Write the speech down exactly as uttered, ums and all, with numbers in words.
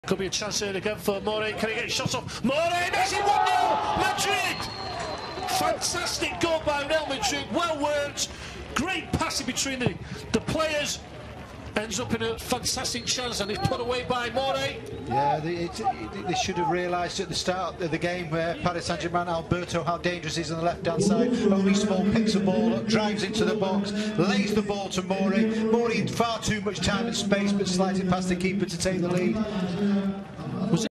Could be a chance here again for Morey. Can he get shots off? Morey makes it one nil! Madrid! Fantastic goal by Real Madrid. Well worked. Great passing between the, the players. Ends up in a fantastic chance and it's put away by Morey. Yeah, they, it, it, they should have realised at the start of the game where Paris Saint-Germain, Alberto, how dangerous he is on the left-hand side. Only Small picks the ball up, drives into the box, lays the ball to Morey. Morey had far too much time and space, but slides it past the keeper to take the lead.